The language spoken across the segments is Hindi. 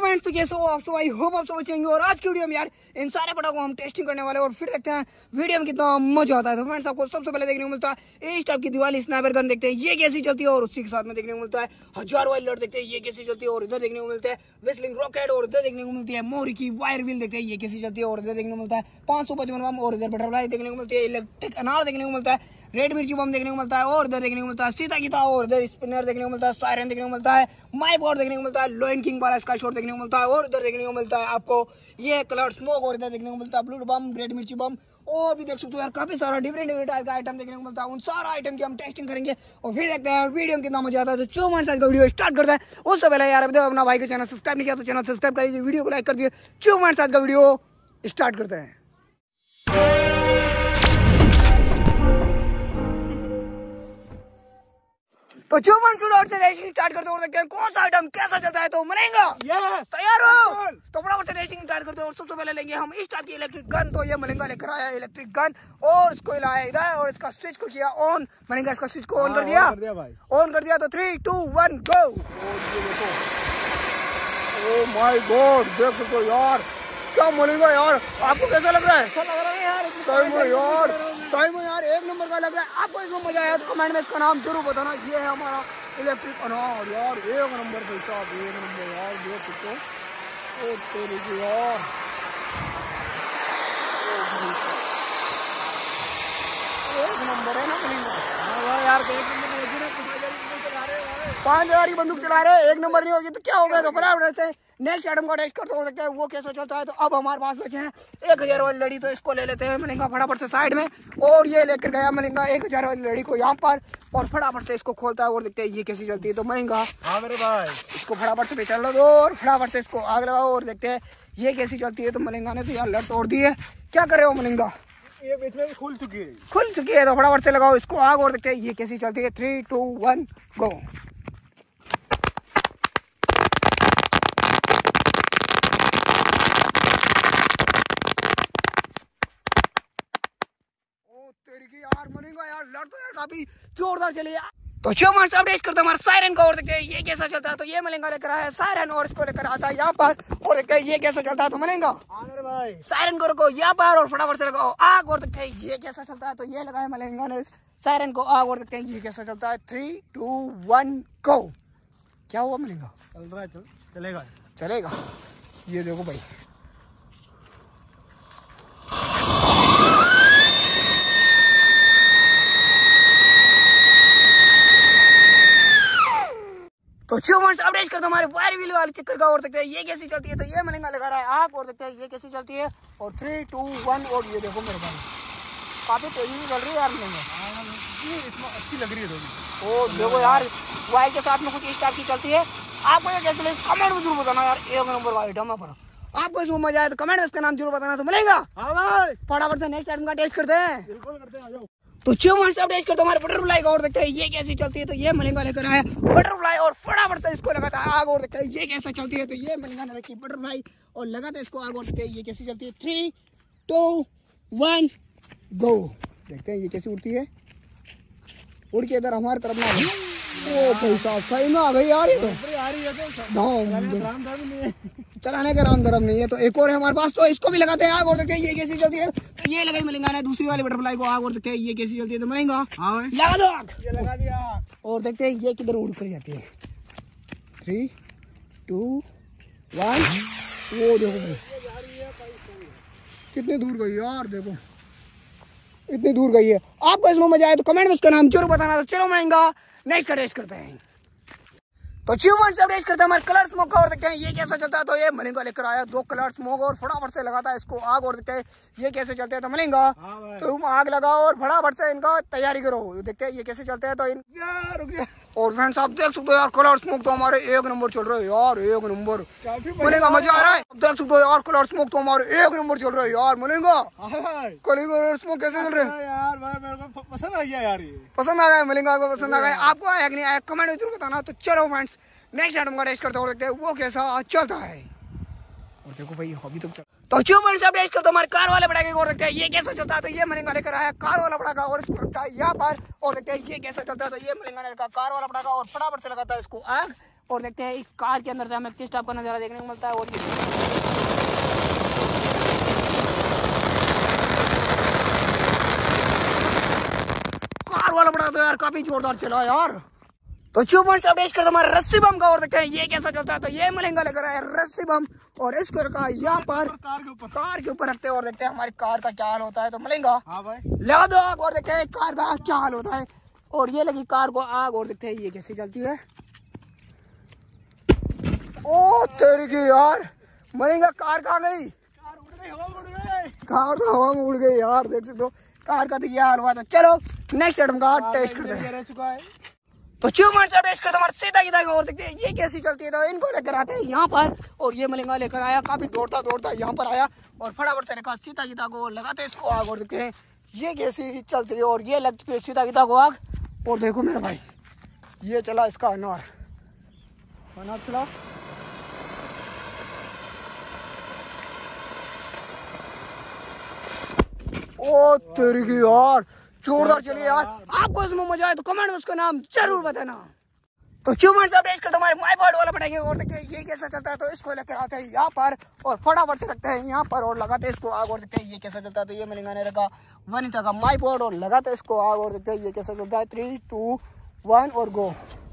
फ्रेंड्स, तो कैसे हो आप सब? आई होप आप सब अच्छे होंगे। और आज की वीडियो में यार इन सारे प्रोडक्ट को हम टेस्टिंग करने वाले और फिर देखते हैं वीडियो में कितना मजा आता है। तो फ्रेंड्स, आपको सबसे पहले देखने को मिलता है इस टाइप की दिवाली स्नाइपर गन, देखते हैं ये कैसी चलती है। और उसी के साथ में देखने को मिलता है 1000 वाली लड़, देखते हैं ये कैसी चलती है। और इधर देखने को मिलता है विस्लिंग रॉकेट, और इधर देखने को मिलती है मोरी की वायर व्हील, देखते हैं ये कैसी चलती है। और इधर देखने को मिलता है 555 बम, और इधर बटरफ्लाई देखने को मिलती है, इलेक्ट्रिक अनार देखने को मिलता है, रेड मिर्ची बम देखने को मिलता है, और इधर देखने को मिलता है सीता गीता, और इधर स्पिनर देखने को मिलता है, सायरन देखने को मिलता है, माई बॉट देखने को मिलता है, लोइन किंग वाला स्काई शॉट देखने को मिलता है, और इधर देखने को मिलता है आपको ये कलर स्मोक, और इधर देखने को मिलता है ब्लू बम, रेड मिर्ची बम, और भी देख सकते हो यार काफी सारा डिफरेंट टाइप का आइटम देखने को मिलता है। उन सारा आइटम की हम टेस्टिंग करेंगे और फिर देखते हैं वीडियो में कितना मजा आता है। तो चलो हमारे साथ वीडियो स्टार्ट करता है। उससे पहले यार अभी अपना भाई का चैनल सब्सक्राइब नहीं किया तो चैनल सब्सक्राइब कर लीजिए, वीडियो को लाइक कर दिए। चलो हमारे साथ का वीडियो स्टार्ट करते हैं। तो जो मन शुरू से रेसिंग स्टार्ट करते और देखते हैं कौन सा आइटम कैसा चलता है। तो मनेगा तैयार हो तो फटाफट से रेसिंग स्टार्ट करते हैं। और सबसे पहले लेंगे हम इस टाइप की इलेक्ट्रिक गन। तो ये मलेंगा लेकर आया इलेक्ट्रिक गन और इसको लाया इधर और इसका स्विच को किया ऑन। मलेंगा इसका स्विच को ऑन कर दिया भाई, ऑन कर दिया। तो 3 2 1 गो। ओ माय गॉड, देख सकते हो यार क्या मलेंगा यार। आपको कैसा लग रहा है? अच्छा लग रहा है यार, सही में यार एक नंबर का लग रहा है। आपको इसमें मजा आया तो कमेंट में इसका नाम जरूर बताना। ये है हमारा इलेक्ट्रिक अनार यार, एक नंबर भाई साहब, एक नंबर यार, देख सकते हो। ओ तेरे की यार, एक नंबर है ना मलेंगा यार। 5000 की बंदूक चला रहे, एक नंबर नहीं होगी तो क्या हो गया। तो बराबर से नेक्स्ट आइटम का टेस्ट करते हो सकते हैं वो कैसा चलता है। तो अब हमारे पास बचे हैं 1000 वाली लड़ी, तो इसको ले लेते हैं मलेंगा फटाफट से साइड में। और ये लेकर गया मलेंगा 1000 वाली लड़ी को यहाँ पर, और फटाफट से इसको खोलता है और देखते हैं ये कैसी चलती है। तो मलेंगा हाँ मेरे भाई, इसको फटाफट से बेचल लो और फटाफट से इसको आग लगाओ और देखते हैं ये कैसी चलती है। तो मलेंगा ने तो यार लड़ तोड़ दी है, क्या करे हो मलेंगा? ये बीच में खुल चुकी है तो फटाफट से लगाओ इसको आग और देखते हैं ये कैसी चलती है। 3 2 1 गो। यार मरेगा यार, लड़ तो यार काफी जोरदार चले यार। तो जो हमारे सामने करते हमारे सायरन का और देखते हैं ये कैसा चलता है। तो ये मलेंगा लेकर आया सायरन और इसको लेकर आता है यहाँ पर और देखते हैं ये कैसा चलता है। तो मलेंगा भाई सायरन को रखो यहाँ पर और फटाफट से लगाओ आग और देखते हैं ये कैसा चलता है। तो ये लगाया मलेंगा ने सायरन को आग और देखते हैं ये कैसा चलता है। 3 2 1 गो। क्या हुआ मलेंगा? चल रहा है, चलेगा। ये देखो भाई, तो जो मन अपडेट करते हमारे वायर व्हील वाले चक्कर का और देखते हैं ये कैसी चलती है। तो ये मलेंगा लगा रहा है आग और देखते हैं ये कैसी चलती है। और 3 2 1 और ये देखो मेरे भाई काफी तेजी में चल रही है यार मलेंगा, इसमें अच्छी लग रही है थोड़ी। ओ देखो यार वायर के साथ में कुछ इस टाइप की चलती है। आपको ये कैसे लगी कमेंट में जरूर बताना यार, एक नंबर का आइटम है। पर आपको इसमें मजा आया तो कमेंट में इसका नाम जरूर बताना। तो मलेंगा हाँ भाई फटाफट से नेक्स्ट आइटम का टेस्ट करते हैं। बिल्कुल करते हैं, आ जाओ। तो जो मन से अपडेट करते हमारे बटरफ्लाई का और देखते हैं ये कैसी चलती है। तो ये मलेंगा लेकर आया बटरफ्लाई और फटाफट से इसको लगाता है आग और देखते हैं ये कैसा चलती है। तो ये मलेंगा ने रखी बटरफ्लाई और लगाता है इसको आग और देखते हैं ये कैसी चलती है। 3 2 1 गो। देखते हैं ये कैसी उड़ती है, उड़ के इधर हमारी तरफ ना गई। ओ भाई साहब सही में आ गई यार, ये तो चलाने का राम धर्म नहीं है। तो एक और है हमारे पास, तो इसको भी लगाते हैं आग और देखते हैं ये कैसी चलती है। तो ये लगाई मलेंगा ने दूसरी वाली बटरफ्लाई को आग और देखते हैं ये कैसी चलती है। तो मलेंगा लगा दो आग, ये लगा दिया और देखते हैं ये किधर उड़ कर जाती है। 3 2 1 वो देखो कितनी दूर गई यार, देखो इतनी दूर गई है। आपको इसमें मजा आया तो कमेंट में इसका नाम जरूर बताना। तो चलो मलेंगा नेक्स्ट का टेस्ट करते हैं। तो अचीवमेंट से अपडेट करते हैं हमारे कलर स्मोक का और देखते हैं ये कैसा चलता है। तो ये मलेंगा लेकर आया 2 कलर स्मोक और फटाफट से लगाता है इसको आग और देखते हैं ये कैसे चलते हैं। तो मलेंगा तुम आग लगाओ और फटाफट से इनका तैयारी करो, देखते हैं ये कैसे चलते हैं। तो और फ्रेंड्स आप देख सकते हो यार कलर स्मोक तो हमारे एक नंबर चल रहे हैं यार, एक नंबर मलेंगा, मजा आ रहा है। आप देख सकते हो यार कलर स्मोक तो हमारे एक नंबर चल रहे हैं यार। मलेंगा कलर स्मोक कैसे चल रहे हैं यार? मेरे को पसंद आ गया यार, ये पसंद आ गया मलेंगा को, पसंद आ गया। आपको आया कि नहीं आया कमेंट में जरूर बताना। तो चलो फ्रेंड्स नेक्स्ट आइटम का टेस्ट करते हो देखते हैं वो कैसा चलता है। और देखो भाई अभी तक तो जो मन से अपडेट करते हमारे कार वाले पटाखे को देखते हैं ये कैसा चलता है। तो ये मलेंगा लेकर आया कार वाला पटाखा और इसको रखता है यहाँ पर और देखते हैं ये कैसा चलता है। तो ये मलेंगा ने रखा कार वाला पटाखा और फटाफट से लगाता है इसको आग और देखते हैं इस कार के अंदर से हमें किस टाइप का नज़ारा देखने को मिलता है। और ये कार वाला बड़ा तो यार काफी जोरदार चला यार। तो चुपन से अपडेट करते हमारे रस्सी बम का और देखते हैं ये कैसा चलता है। तो ये मलेंगा लेकर आया रस्सी बम और इसको रखा यहाँ पर कार के ऊपर रखते हैं और देखते हैं हमारी कार का क्या हाल होता है। तो मलेंगा हाँ भाई लगा दो आग और देखते हैं कार का क्या हाल होता है। और ये लगी कार को आग और देखते हैं ये कैसे चलती है। ओ तेरी की यार मलेंगा कार कहाँ गई? कार तो हवा में उड़ गई यार, देख सकते हो कार का तो ये हाल हुआ था। चलो नेक्स्ट आइटम का टेस्ट करते हैं। तो चुपन से टेस्ट करते हमारे सीधा की और देखते हैं ये कैसी चलती है। तो इनको लेकर आते हैं यहाँ पर और ये मलेंगा लेकर आया, काफी दौड़ता दौड़ता यहाँ पर आया और फटाफट से रखा सीता गीता को लगाते इसको आग और देखते हैं ये कैसी चलती है। और ये लग चुकी है सीता गीता को आग। और देखो मेरे भाई ये चला इसका अनार चला। ओ तेरी की यार जोरदार चलिए यार। आपको इसमें मजा आए तो कमेंट में उसका नाम जरूर बताना। तो चुमन से अपडेट करते हमारे माई बोर्ड वाला पटाखे और देखते हैं ये कैसा चलता है। तो इसको लेकर आते हैं यहाँ पर और फटाफट से रखते हैं यहाँ पर और लगाते हैं इसको आग और देखते हैं ये कैसा चलता है। तो ये मलिंगा ने रखा वनिता का माई बोर्ड और लगाते हैं इसको आग और देखते हैं ये कैसा चलता है। 3, 2, 1 और गो।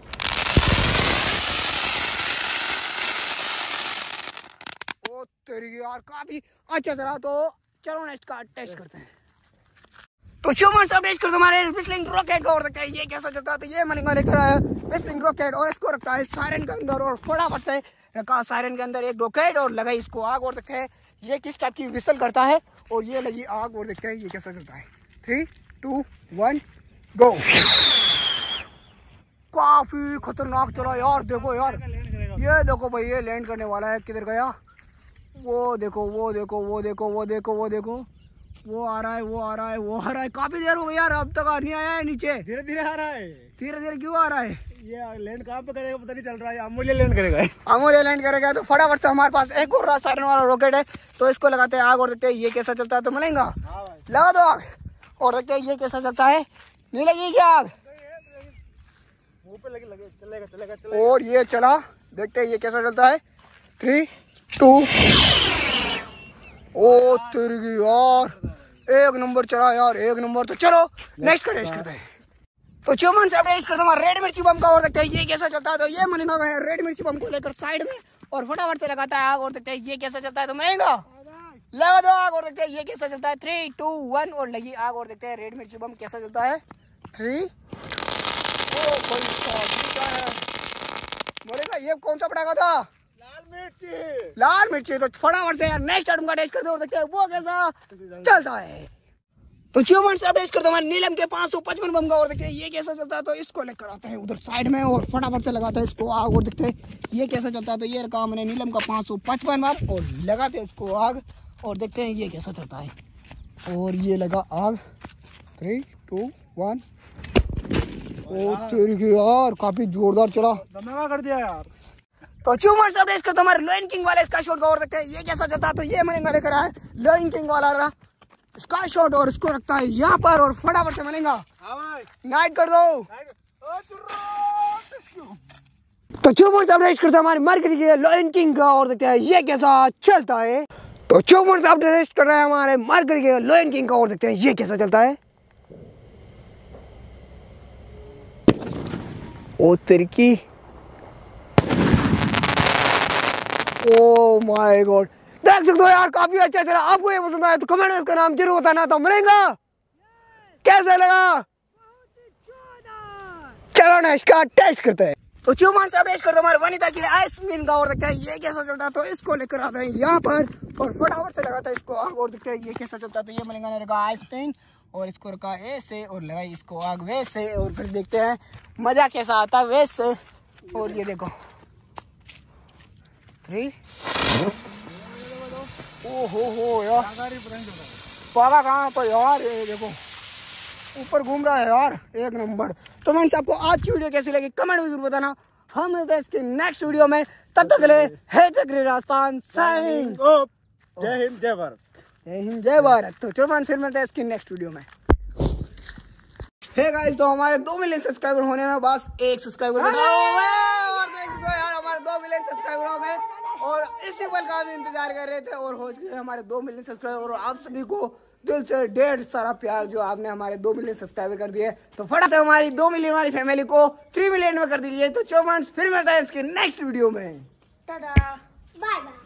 ओ तेरी यार काफी अच्छा चला। तो चलो नेक्स्ट का टेस्ट करते हैं। तो चुमन से अपडेट करते हमारे विस्लिंग रॉकेट को और देखते हैं ये कैसा चलता है। तो ये मलिंगा लेकर आया विस्लिंग रॉकेट और इसको रखता है सायरन के अंदर और फटाफट से रखा सायरन के अंदर एक रॉकेट और लगाई इसको आग और देखते हैं ये किस टाइप की विसल करता है। और ये लगी आग और देखते हैं ये कैसा चलता है। 3, 2, 1 गो। काफी खतरनाक चला यार। देखो यार ये देखो भाई ये लैंड करने वाला है। किधर गया? वो देखो वो देखो वो देखो वो देखो वो देखो वो आ रहा है वो आ रहा है वो आ रहा है। काफी देर हो गई यार अब तक नहीं आया है नीचे। धीरे धीरे आ रहा है। धीरे धीरे क्यों आ रहा है? ये लैंड कहाँ पे करेगा पता नहीं चल रहा है। अमूल्य लैंड करेगा। अमूल्य लैंड करेगा। तो फटाफट से हमारे पास एक और सायरन वाला रॉकेट है तो इसको लगाते हैं आग और देखते हैं ये कैसा चलता है। तो मलेंगा लगा दो आग और देखते हैं ये कैसा चलता है। नहीं लगी क्या आग? मुंह पे लगे चलेगा चलेगा चलेगा। और ये चला देखते हैं ये कैसा चलता है। 3, 2 ओ तेरी की यार एक नंबर चला यार एक नंबर। तो चलो नेक्स्ट का टेस्ट करते हैं। तो चुमन से अपडेट करते हैं रेड मिर्ची बम का और देखते हैं ये कैसा चलता है। तो ये मलेंगा रेड मिर्ची बम को लेकर साइड में और फटाफट से लगाता है आग और देखते हैं ये कैसा चलता है। तो मलेंगा लगा दो आग और देखते हैं ये कैसा चलता है। 3, 2, 1 और लगी आग और देखते हैं रेड मिर्ची बम कैसा चलता है। 3 बोलेगा ये कौन सा पटाखा था? लाल मिर्ची। तो फटाफट से यार नेक्स्ट आइटम का टेस्ट करते हैं और देखते हैं वो कैसा चलता है। तो चुमन से अपडेट करते हमारे नीलम के 555 बम का और देखते हैं ये कैसा चलता है। तो इसको लेकर आते हैं उधर साइड में और फटाफट से लगाते हैं इसको आग और देखते हैं ये कैसा चलता है। तो ये रखा हमने नीलम का 555 बम और लगाते हैं इसको आग और देखते हैं ये कैसा चलता है। और ये लगा आग। 3, 2, 1 ओ तेरी की यार काफी जोरदार चला। धमाका कर दिया यार। तो चुमन से अपडेट करते हमारे लायन किंग वाले स्काई शॉट का और देखते हैं ये कैसा चलता है। तो ये मलेंगा लेकर आया लायन किंग वाला स्काई शॉट और इसको रखता है यहाँ पर और फटाफट से मलेंगा नाइट कर दो। तो चुमन से अपडेट करते हमारे मरकरी के लायन किंग का और देखते हैं ये कैसा चलता है। तो चुमन से अपडेट कर रहे हैं हमारे मरकरी के लायन किंग का और देखते हैं ये कैसा चलता है। ओ तिरकी ओ माय गॉड देख सकते हो यार काफी अच्छा चला। आपको ये पसंद आया तो कमेंट में इसका नाम जरूर बताना। तो मलेंगा कैसा लगा? चलो ना इसका टेस्ट करते हैं। तो चुमन से अपडेट करते हमारे वनिता की आइसक्रीम का और देखते हैं ये कैसा चलता है। तो इसको लेकर आते हैं यहाँ पर और फटाफट से लगाता है इसको आग और देखते हैं ये कैसा चलता है। तो ये मलेंगा ने रखा आइसक्रीम और इसको रखा ऐसे और लगाई इसको आग वैसे और फिर देखते हैं मजा कैसा आता है वैसे। और ये देखो 3 हो यार पागा कहाँ तो यार ये देखो ऊपर घूम रहा है यार एक नंबर। तो मैंने आपको आज की वीडियो कैसी लगी कमेंट में जरूर बताना। हम मिलते हैं इसके नेक्स्ट वीडियो में। तब तक के लिए है जगरी राजस्थान साइनिंग। जय हिंद जय भारत। जय हिंद जय भारत। तो चलो फिर मिलते हैं इसकी नेक्स्ट वीडियो में। हे गाइस तो हमारे 2 मिलियन सब्सक्राइबर होने में बस 1 सब्सक्राइबर और देख दो यार मिलियन सब्सक्राइबर हो गए और इसी पल का हम इंतजार कर रहे थे और हो चुके हमारे 2 मिलियन सब्सक्राइबर। और आप सभी को दिल से ढेर सारा प्यार जो आपने हमारे 2 मिलियन सब्सक्राइबर कर दिए। तो फटाफट से हमारी 2 मिलियन वाली फैमिली को 3 मिलियन में कर दीजिए। तो चो फ्रेंड्स फिर मिलता है इसके नेक्स्ट वीडियो में। Tata bye bye.